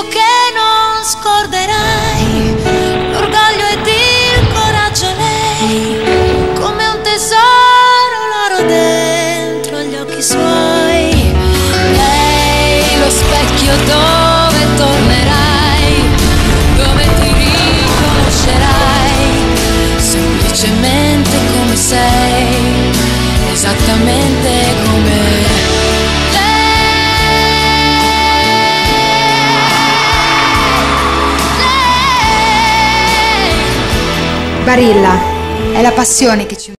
so che non scorderai l'orgoglio ed il coraggio lei, come un tesoro l'oro dentro gli occhi suoi. Lei lo specchio dove tornerai, dove ti riconoscerai, semplicemente come sei, esattamente come Barilla, è la passione che ci